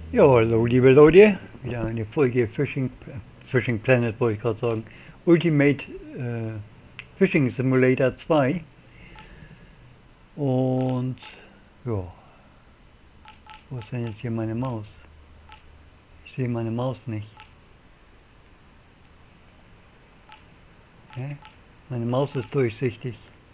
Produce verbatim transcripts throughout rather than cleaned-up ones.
Ja, hallo liebe Leute, wieder eine Folge Fishing, Fishing Planet wollte ich gerade sagen, Ultimate äh, Fishing Simulator zwei. Und ja, wo ist denn jetzt hier meine Maus? Ich sehe meine Maus nicht. Hä? Meine Maus ist durchsichtig.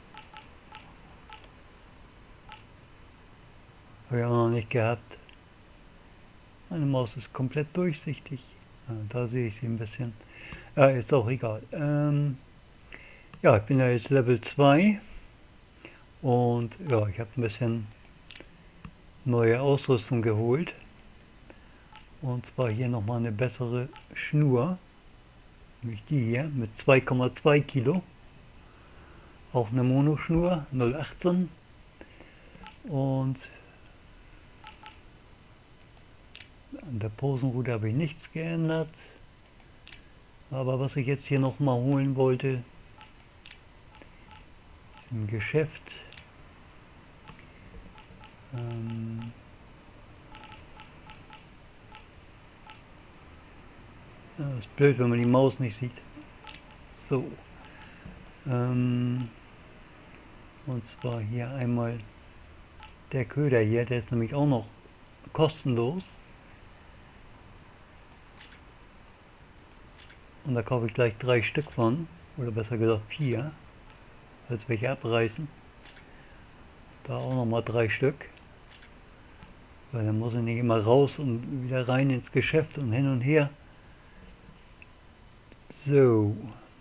Habe ich auch noch nicht gehabt. Meine Maus ist komplett durchsichtig. Ah, da sehe ich sie ein bisschen. Ja, ist auch egal. Ähm, ja, ich bin ja jetzt Level zwei. Und ja, ich habe ein bisschen neue Ausrüstung geholt. Und zwar hier nochmal eine bessere Schnur. Nämlich die hier mit zwei Komma zwei Kilo. Auch eine Monoschnur null achtzehn. Und an der Posenroute habe ich nichts geändert. Aber was ich jetzt hier nochmal holen wollte, im Geschäft, ähm, ja, ist blöd, wenn man die Maus nicht sieht. So. Ähm, und zwar hier einmal der Köder hier, der ist nämlich auch noch kostenlos. Und da kaufe ich gleich drei Stück von, oder besser gesagt vier, falls welche abreißen. Da auch nochmal drei Stück. Weil dann muss ich nicht immer raus und wieder rein ins Geschäft und hin und her. So.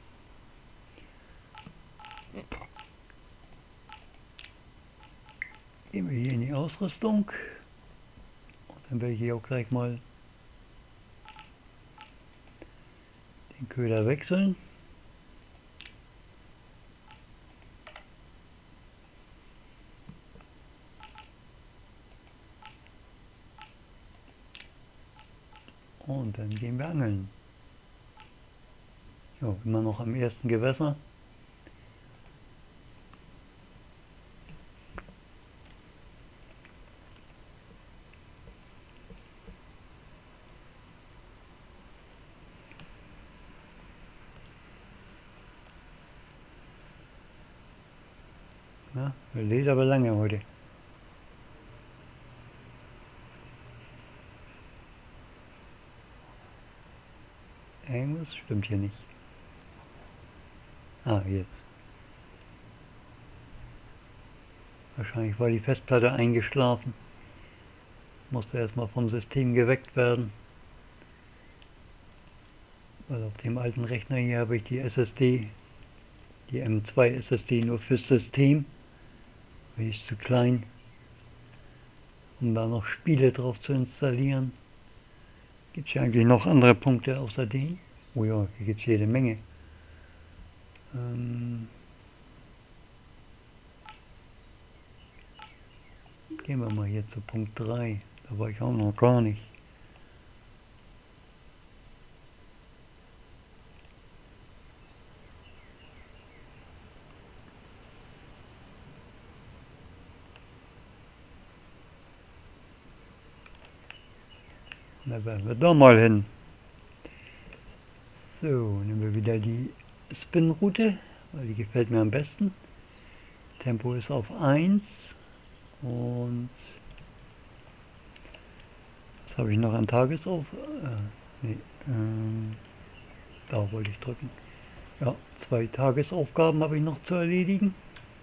Gehen wir hier in die Ausrüstung. Und dann werde ich hier auch gleich mal den Köder wechseln. Und dann gehen wir angeln. Ja, immer noch am ersten Gewässer. Ja, wir lesen aber lange heute. Irgendwas stimmt hier nicht. Ah, jetzt. Wahrscheinlich war die Festplatte eingeschlafen. Musste erstmal vom System geweckt werden. Weil auf dem alten Rechner hier habe ich die S S D, die M zwei S S D nur fürs System. Die ist zu klein, um da noch Spiele drauf zu installieren. Gibt es ja eigentlich noch andere Punkte außer den? Oh ja, hier gibt es jede Menge. Ähm Gehen wir mal hier zu Punkt drei. Da war ich auch noch gar nicht. Da werden wir da mal hin. So, nehmen wir wieder die Spin-Route, weil die gefällt mir am besten. Tempo ist auf eins. Und was habe ich noch an Tagesauf? Äh, nee, ähm, da wollte ich drücken. Ja, zwei Tagesaufgaben habe ich noch zu erledigen.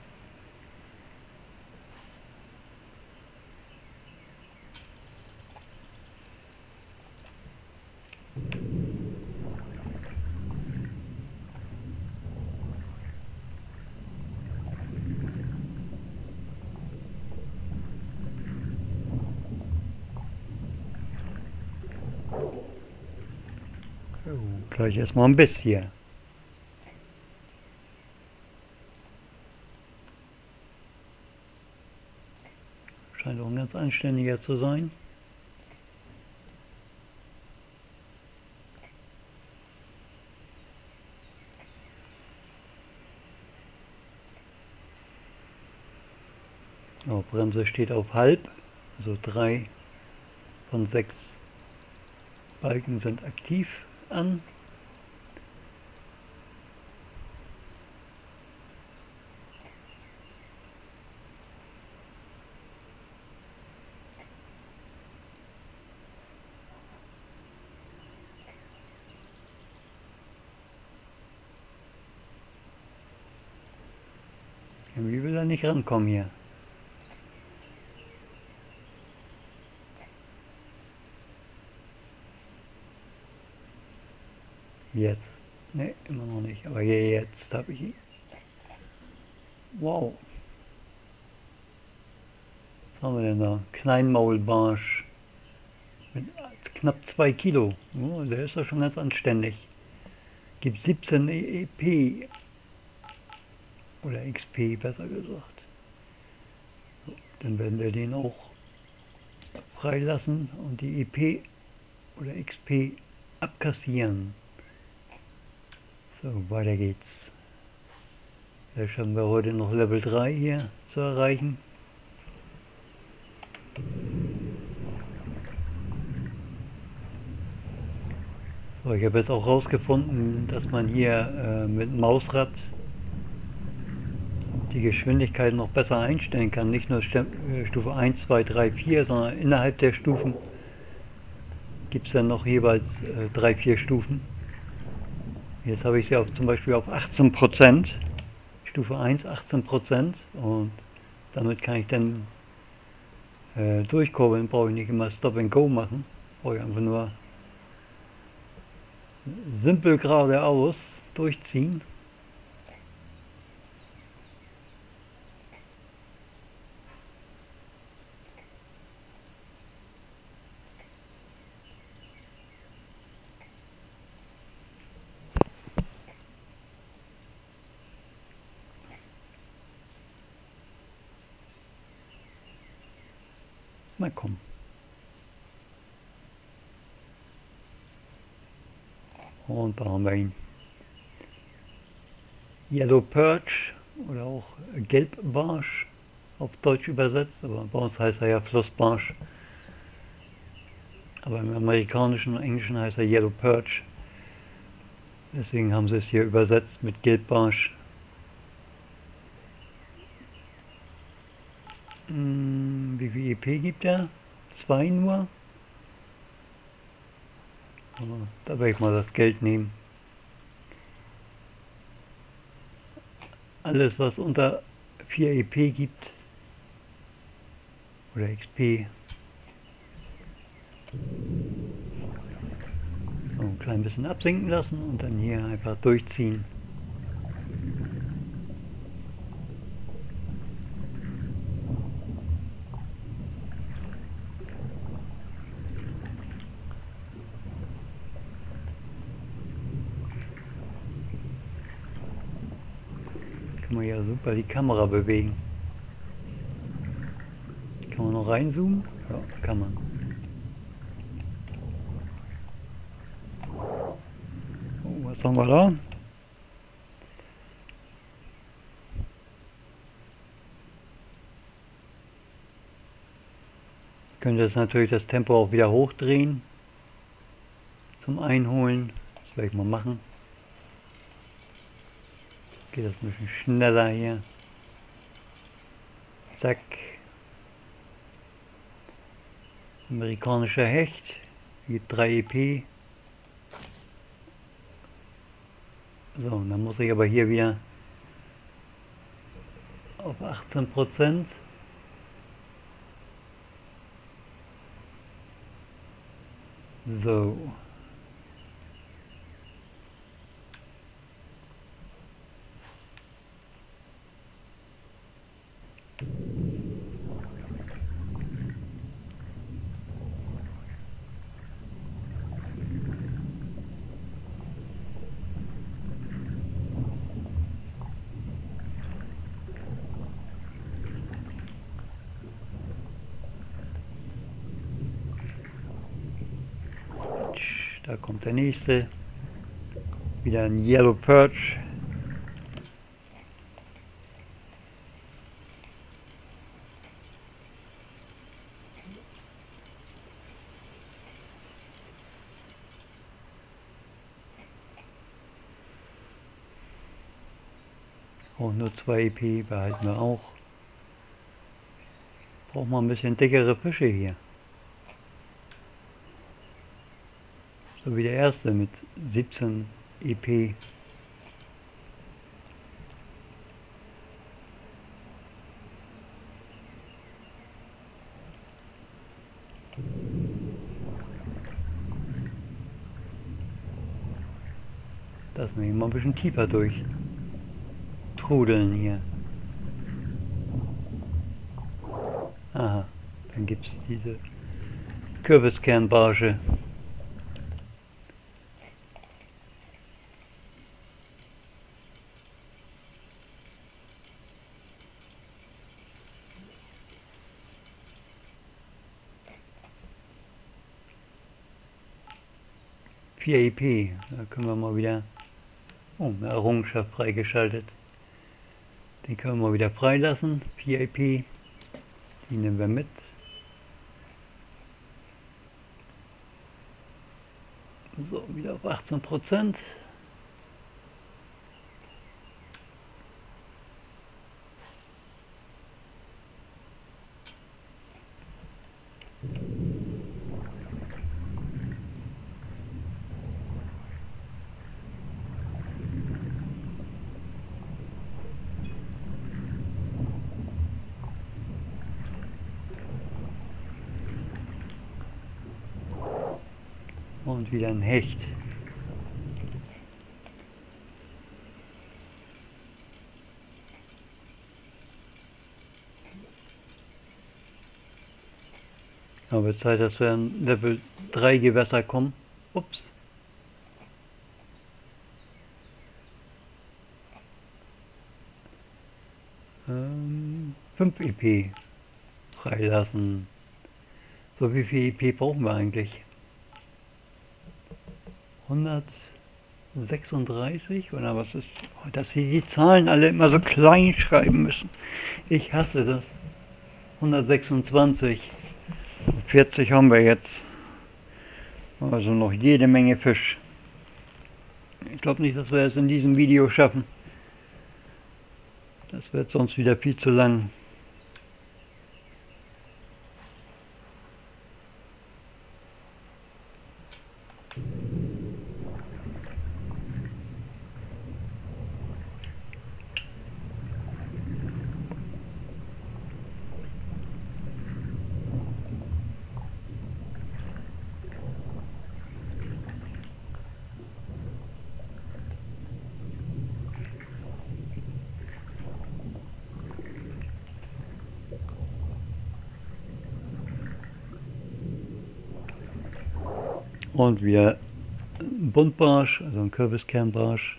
So, gleich erstmal ein bisschen. Scheint auch ein ganz anständiger zu sein. Oh, Bremse steht auf halb, also drei von sechs Balken sind aktiv an. Wie will er nicht rankommen hier? Jetzt. Ne, immer noch nicht. Aber jetzt habe ich ihn. Wow. Was haben wir denn da? Kleinmaulbarsch. Mit knapp zwei Kilo. Oh, der ist doch schon ganz anständig. Gibt siebzehn E P. Oder X P, besser gesagt. So, dann werden wir den auch freilassen und die E P oder X P abkassieren. So, weiter geht's. Vielleicht schaffen wir heute noch Level drei hier zu erreichen. So, ich habe jetzt auch herausgefunden, dass man hier äh, mit Mausrad die Geschwindigkeit noch besser einstellen kann. Nicht nur Stufe eins, zwei, drei, vier, sondern innerhalb der Stufen gibt es dann noch jeweils äh, drei, vier Stufen. Jetzt habe ich sie auf, zum Beispiel auf achtzehn Prozent. Stufe eins achtzehn Prozent und damit kann ich dann äh, durchkurbeln. Brauche ich nicht immer Stop and Go machen. Brauche ich einfach nur simpel geradeaus durchziehen. Mal kommen. Und da haben wir ihn. Yellow Perch oder auch Gelbbarsch auf Deutsch übersetzt, aber bei uns heißt er ja Flussbarsch. Aber im amerikanischen und englischen heißt er Yellow Perch. Deswegen haben sie es hier übersetzt mit Gelbbarsch. Hm, wie viel E P gibt er? Zwei nur? Da werde ich mal das Geld nehmen. Alles was unter vier E P gibt oder X P. So, ein klein bisschen absinken lassen und dann hier einfach durchziehen. Kann man ja super die Kamera bewegen. Kann man noch reinzoomen? Ja, kann man. Oh, was haben wir da? Ich könnte jetzt natürlich das Tempo auch wieder hochdrehen zum Einholen. Das werde ich mal machen. Geht das ein bisschen schneller hier. Zack. Amerikanischer Hecht. Gibt drei E P. So, und dann muss ich aber hier wieder auf achtzehn Prozent. So. Da kommt der nächste. Wieder ein Yellow Perch. Braucht nur zwei E P, behalten wir auch. Braucht man ein bisschen dickere Fische hier. So wie der erste mit siebzehn E P. Lassen wir ihn mal ein bisschen tiefer durch trudeln hier. Aha, dann gibt es diese Kürbiskernbarsche. vier E P, da können wir mal wieder, oh, eine Errungenschaft freigeschaltet. Den können wir mal wieder freilassen, vier E P, die nehmen wir mit. So, wieder auf achtzehn Prozent. Und wieder ein Hecht. Aber Zeit, dass wir an Level drei Gewässer kommen. Ups. Ähm, fünf E P freilassen. So, wie viel E P brauchen wir eigentlich? hundertsechsunddreißig oder was ist, dass sie die Zahlen alle immer so klein schreiben müssen. Ich hasse das. hundertsechsundzwanzig. vierzig haben wir jetzt. Also noch jede Menge Fisch. Ich glaube nicht, dass wir es in diesem Video schaffen. Das wird sonst wieder viel zu lang. Und wieder ein Buntbarsch, also ein Kürbiskernbarsch.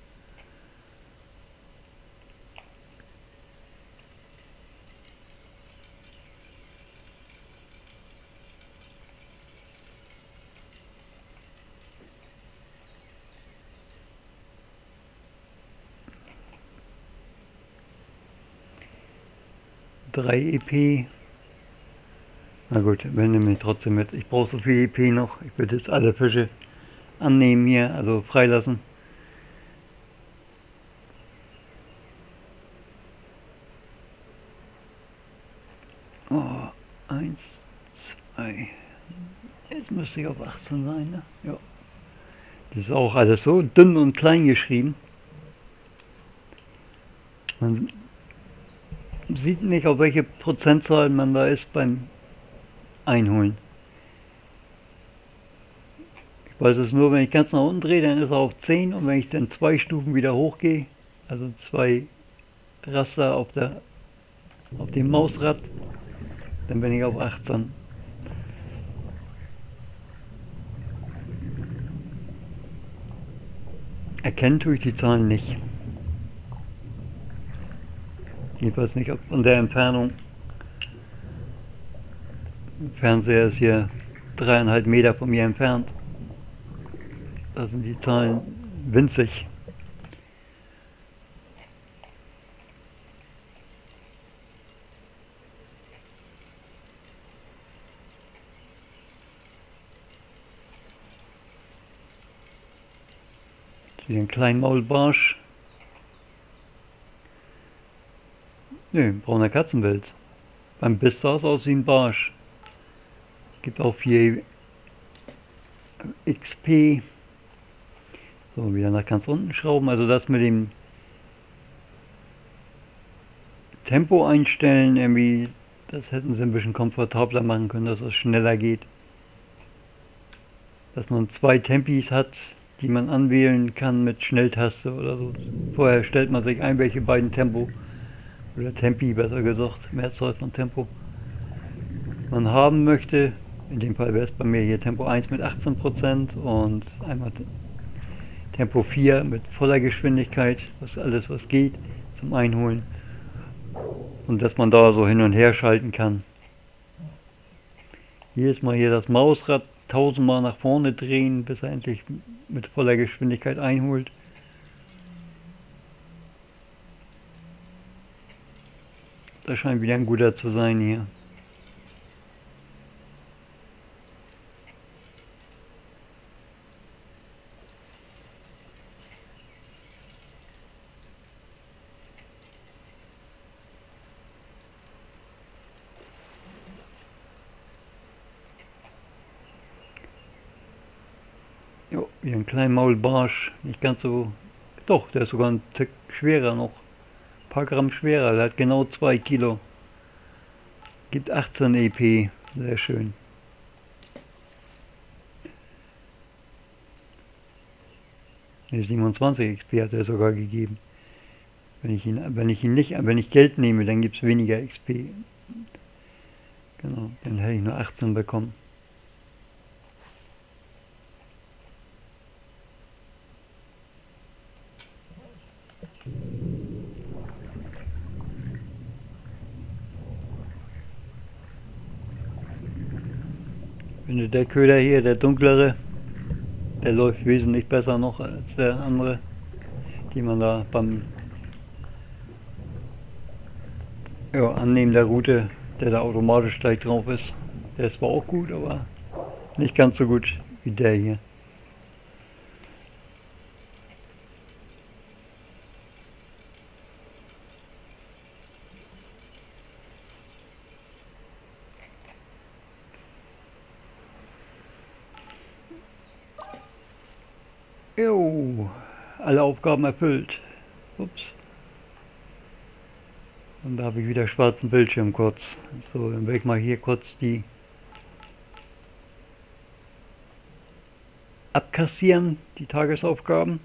drei E P. Na gut, wir nehmen ihn trotzdem mit. Ich brauche so viel E P noch. Ich würde jetzt alle Fische annehmen hier, also freilassen. Oh, eins, zwei. Jetzt müsste ich auf achtzehn sein, ne? Ja. Das ist auch alles so dünn und klein geschrieben. Man sieht nicht, auf welche Prozentzahl man da ist beim Einholen. Ich weiß es nur, wenn ich ganz nach unten drehe, dann ist er auf zehn, und wenn ich dann zwei Stufen wieder hochgehe, also zwei Raster auf, der, auf dem Mausrad, dann bin ich auf achtzehn. Erkennen tue ich die Zahlen nicht. Jedenfalls nicht von der Entfernung. Der Fernseher ist hier dreieinhalb Meter von mir entfernt. Da sind die Zahlen winzig. Hier ein Kleinmaulbarsch. Nö, brauner Katzenbild. Beim Biss sah es aus wie ein Barsch. Gibt auch vier X P. So, wieder nach ganz unten schrauben. Also das mit dem Tempo einstellen, irgendwie, das hätten sie ein bisschen komfortabler machen können, dass es schneller geht. Dass man zwei Tempis hat, die man anwählen kann mit Schnelltaste oder so. Vorher stellt man sich ein, welche beiden Tempo, oder Tempi besser gesagt, Mehrzahl von Tempo, man haben möchte. In dem Fall wäre es bei mir hier Tempo eins mit achtzehn Prozent und einmal Tempo vier mit voller Geschwindigkeit, was alles was geht zum Einholen. Und dass man da so hin und her schalten kann. Jedes Mal hier das Mausrad tausendmal nach vorne drehen, bis er endlich mit voller Geschwindigkeit einholt. Das scheint wieder ein guter zu sein hier. Jo, wie ein Kleinmaulbarsch, nicht ganz so, doch, der ist sogar ein Tick schwerer noch, ein paar Gramm schwerer, der hat genau zwei Kilo, gibt achtzehn E P, sehr schön. Ne, siebenundzwanzig X P hat er sogar gegeben. Wenn ich ihn, wenn ich ihn nicht, wenn ich Geld nehme, dann gibt es weniger X P. Genau, dann hätte ich nur achtzehn bekommen. Ich finde, der Köder hier, der dunklere, der läuft wesentlich besser noch als der andere, die man da beim ja, Annehmen der Route, der da automatisch gleich drauf ist. Der ist zwar auch gut, aber nicht ganz so gut wie der hier. Jo, alle Aufgaben erfüllt. Ups. Und da habe ich wieder schwarzen Bildschirm kurz. So, dann werde ich mal hier kurz die abkassieren, die Tagesaufgaben.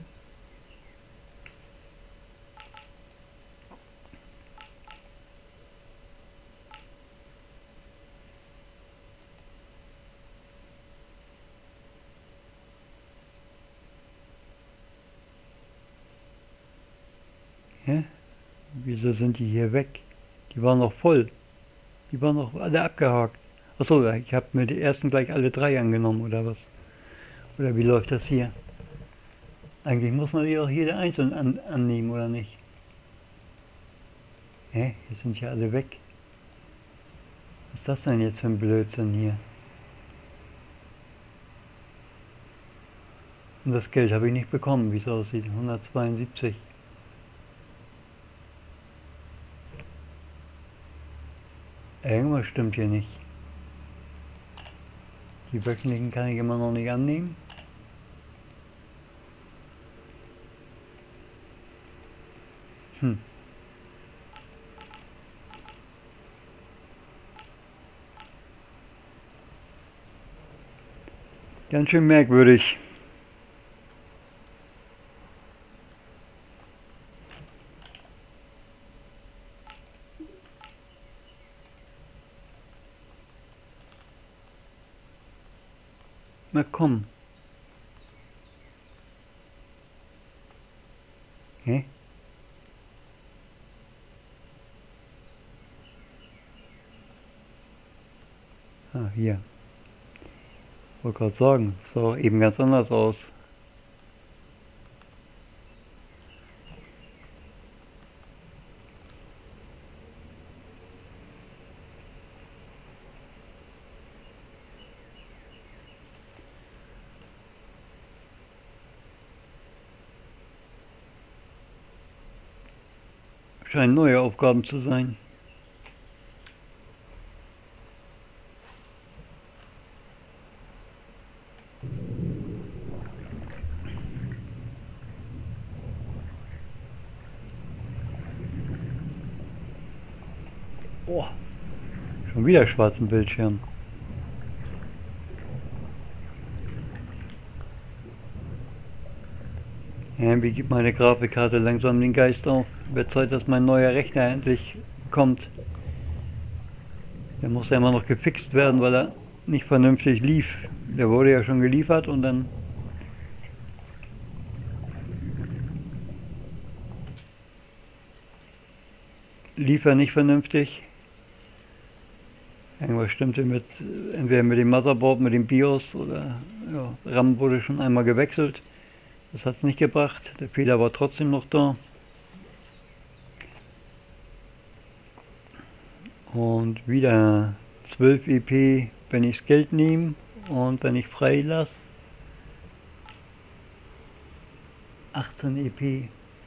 Ja? Wieso sind die hier weg? Die waren noch voll. Die waren noch alle abgehakt. Achso, ich habe mir die ersten gleich alle drei angenommen, oder was? Oder wie läuft das hier? Eigentlich muss man die auch jede einzeln an, annehmen, oder nicht? Hä? Hier sind ja alle weg. Was ist das denn jetzt für ein Blödsinn hier? Und das Geld habe ich nicht bekommen, wie es aussieht. hundertzweiundsiebzig. Irgendwas stimmt hier nicht. Die wöchentlichen kann ich immer noch nicht annehmen. Hm. Ganz schön merkwürdig. Na komm. Hä? Ah, hier. Ich wollte gerade sagen, sah eben ganz anders aus. Scheinen neue Aufgaben zu sein. Oh, schon wieder schwarzen Bildschirm. Irgendwie gibt meine Grafikkarte langsam den Geist auf. Wird Zeit, dass mein neuer Rechner endlich kommt. Der muss ja immer noch gefixt werden, weil er nicht vernünftig lief. Der wurde ja schon geliefert und dann lief er nicht vernünftig. Irgendwas stimmte mit, entweder mit dem Motherboard, mit dem BIOS oder ja, RAM wurde schon einmal gewechselt. Das hat es nicht gebracht. Der Fehler war trotzdem noch da. Und wieder zwölf E P, wenn ich das Geld nehme und wenn ich frei lasse. achtzehn E P.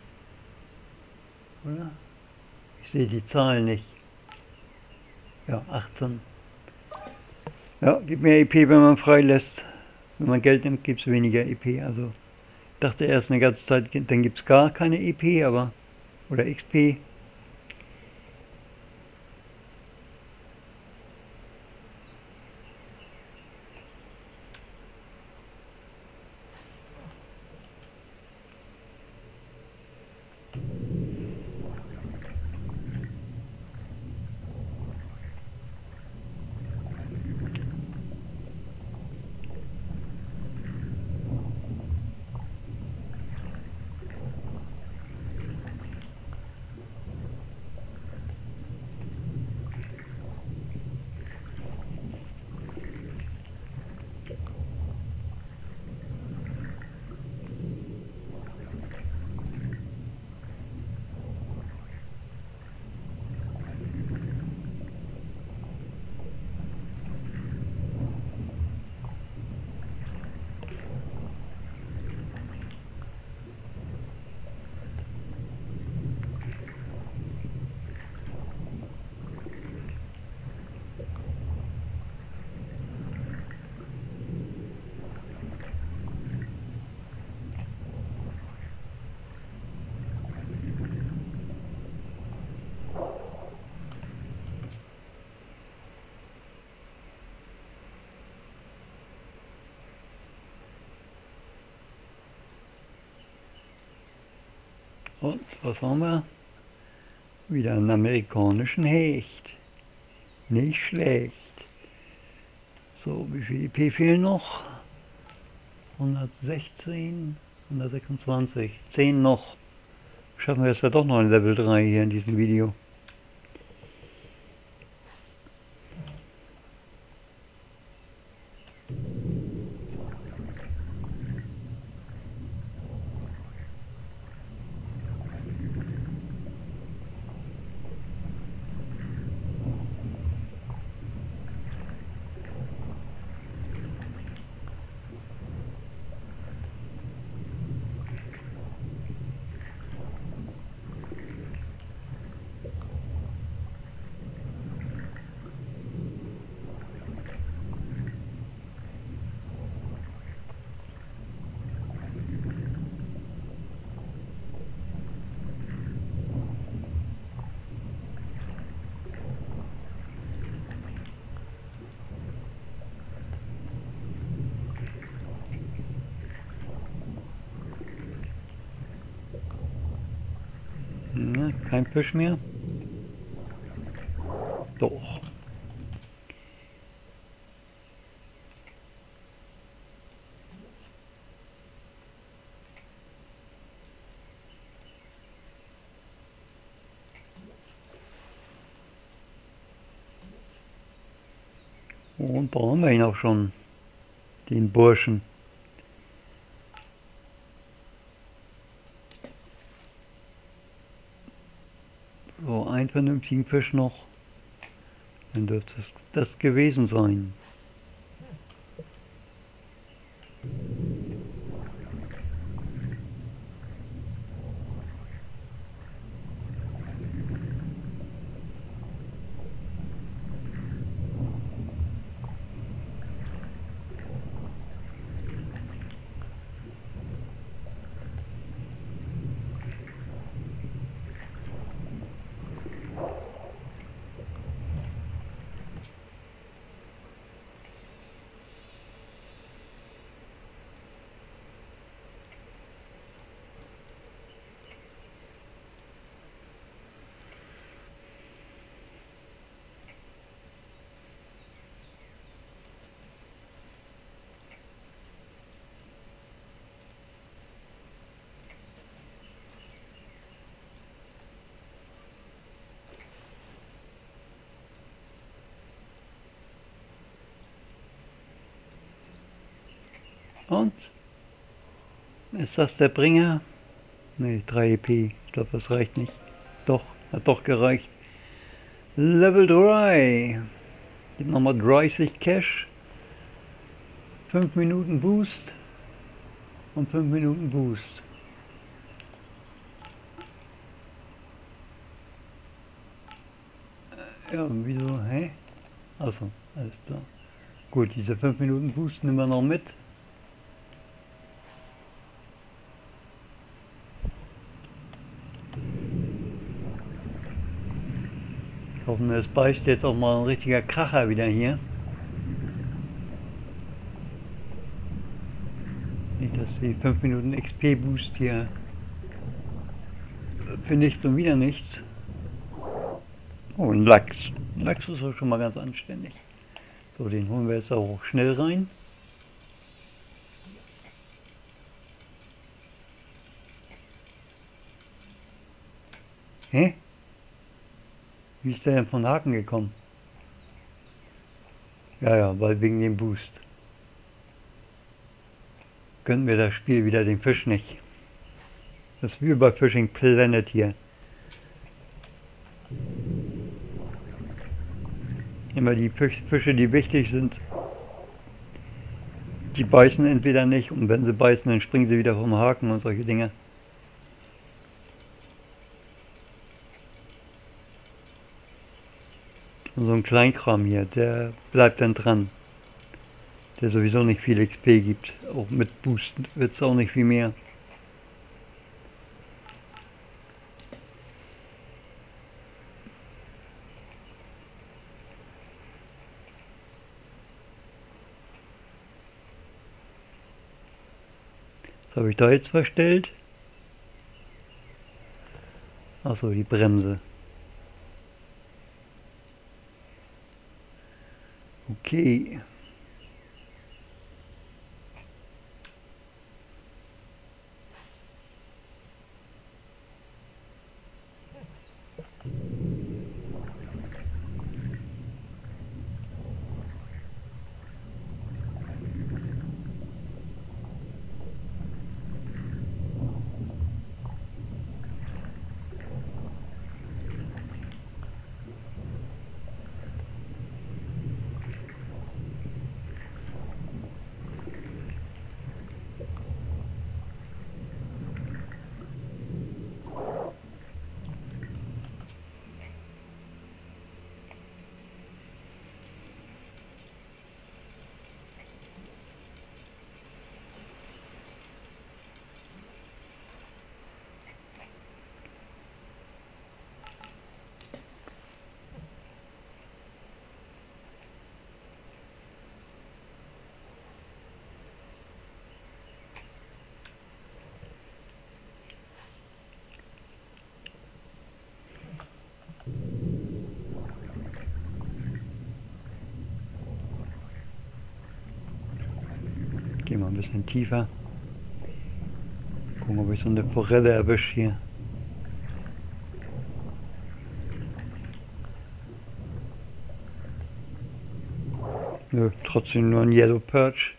Oder? Ich sehe die Zahlen nicht. Ja, achtzehn. Ja, gibt mehr E P, wenn man frei lässt. Wenn man Geld nimmt, gibt es weniger E P. Also ich dachte erst eine ganze Zeit, dann gibt es gar keine E P, aber oder X P. Und was haben wir? Wieder einen amerikanischen Hecht. Nicht schlecht. So, wie viel E P fehlen noch? hundertsechzehn, hundertsechsundzwanzig. zehn noch. Schaffen wir jetzt ja doch noch ein Level drei hier in diesem Video. Ja, kein Fisch mehr. Doch. Und da haben wir ihn auch schon, den Burschen. So, einen vernünftigen Fisch noch. Dann dürfte es das gewesen sein. Und? Ist das der Bringer? Ne, drei E P. Ich glaube, das reicht nicht. Doch, hat doch gereicht. Level drei. Gibt nochmal dreißig Cash. fünf Minuten Boost. Und fünf Minuten Boost. Ja, wieso? Hä? Achso, alles klar. Gut, diese fünf Minuten Boost nehmen wir noch mit. Ich hoffe, es beißt jetzt auch mal ein richtiger Kracher wieder hier. Nicht, dass die fünf Minuten X P Boost hier für nichts und wieder nichts. Oh, ein Lachs. Ein Lachs ist auch schon mal ganz anständig. So, den holen wir jetzt auch schnell rein. Hä? Wie ist der denn von Haken gekommen? Ja, ja, weil wegen dem Boost. Gönnen wir das Spiel wieder den Fisch nicht. Das ist wie bei Fishing Planet hier. Immer die Fische, die wichtig sind, die beißen entweder nicht und wenn sie beißen, dann springen sie wieder vom Haken und solche Dinge. Und so ein Kleinkram hier, der bleibt dann dran. Der sowieso nicht viel X P gibt. Auch mit Boost wird es auch nicht viel mehr. Was habe ich da jetzt verstellt? Achso, die Bremse. Okay. Geh mal ein bisschen tiefer. Gucken, ob ich so eine Forelle erwische hier. Nö, trotzdem nur ein Yellow Perch.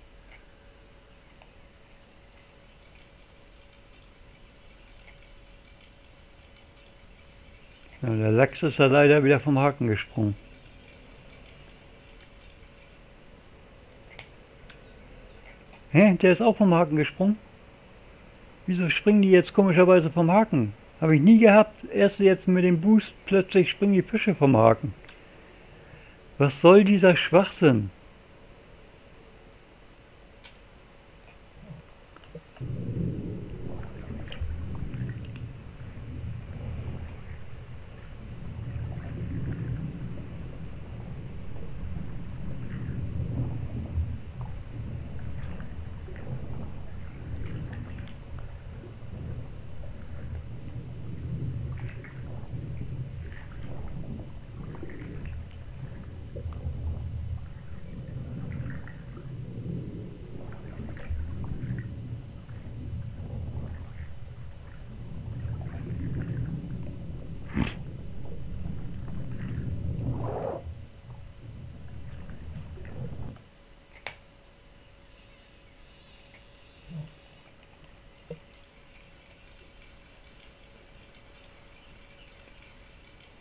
Ja, der Lachs ist ja leider wieder vom Haken gesprungen. Hä? Der ist auch vom Haken gesprungen? Wieso springen die jetzt komischerweise vom Haken? Habe ich nie gehabt. Erst jetzt mit dem Boost plötzlich springen die Fische vom Haken. Was soll dieser Schwachsinn?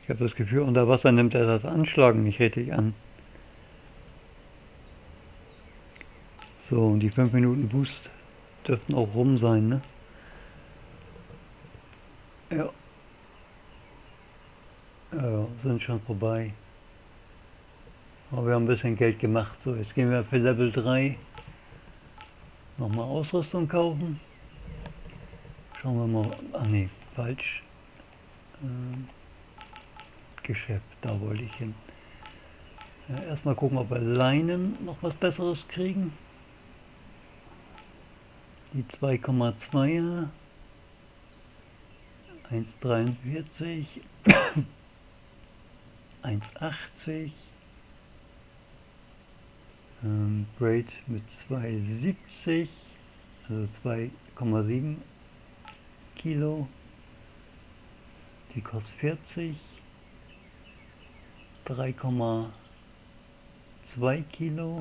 Ich habe das Gefühl, unter Wasser nimmt er das Anschlagen nicht richtig an. So, und die fünf Minuten Boost dürften auch rum sein, ne? Ja. Ja, sind schon vorbei. Aber wir haben ein bisschen Geld gemacht. So, jetzt gehen wir für Level drei nochmal Ausrüstung kaufen. Schauen wir mal. Ach nee, falsch. Ähm, Geschäft, da wollte ich hin. Ja, erstmal gucken, ob wir Leinen noch was Besseres kriegen. Die zwei Komma zweier. eins Komma dreiundvierzig. eins Komma achtzig. Ähm, Braid mit zwei Komma siebzig, also zwei Komma sieben Kilo. Die kostet vierzig. drei Komma zwei Kilo.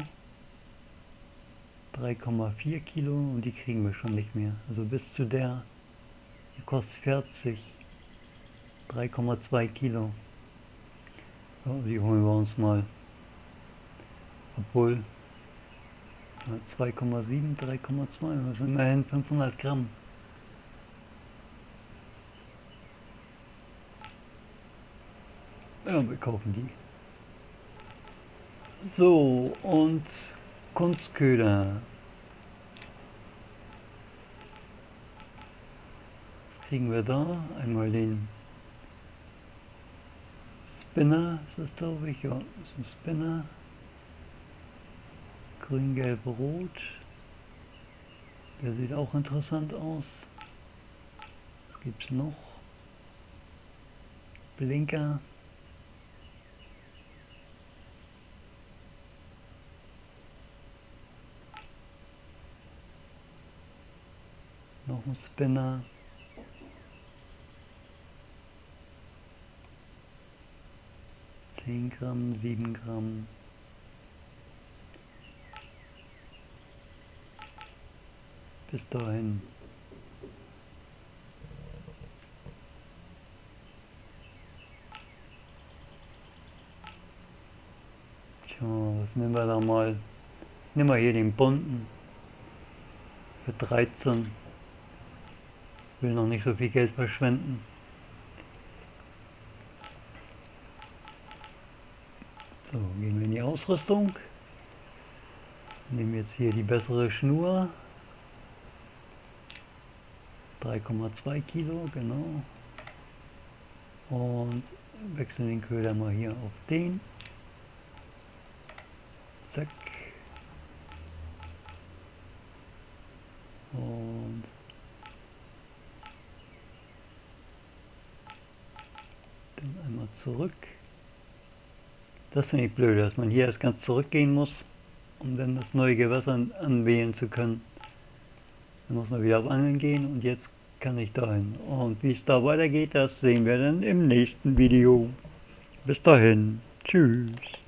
drei Komma vier Kilo und die kriegen wir schon nicht mehr. Also bis zu der, die kostet vierzig. drei Komma zwei Kilo. So, die holen wir uns mal. Obwohl zwei Komma sieben, drei Komma zwei, das sind immerhin fünfhundert Gramm. Ja, wir kaufen die. So, und Kunstköder. Was kriegen wir da? Einmal den Spinner, ist das glaube ich, ja, ist ein Spinner. Grün, gelb, rot. Der sieht auch interessant aus. Was gibt es noch? Blinker. Noch ein Spinner. zehn Gramm, sieben Gramm. Bis dahin. Tja, was nehmen wir da mal? Nehmen wir hier den bunten. Für dreizehn. Ich will noch nicht so viel Geld verschwenden. So, gehen wir in die Ausrüstung. Nehmen jetzt hier die bessere Schnur. drei Komma zwei Kilo, genau. Und wechseln den Köder mal hier auf den. Zack. Und dann einmal zurück. Das finde ich blöd, dass man hier erst ganz zurückgehen muss, um dann das neue Gewässer anwählen zu können. Dann muss man wieder auf Angeln gehen und jetzt kann ich dahin. Und wie es da weitergeht, das sehen wir dann im nächsten Video. Bis dahin. Tschüss.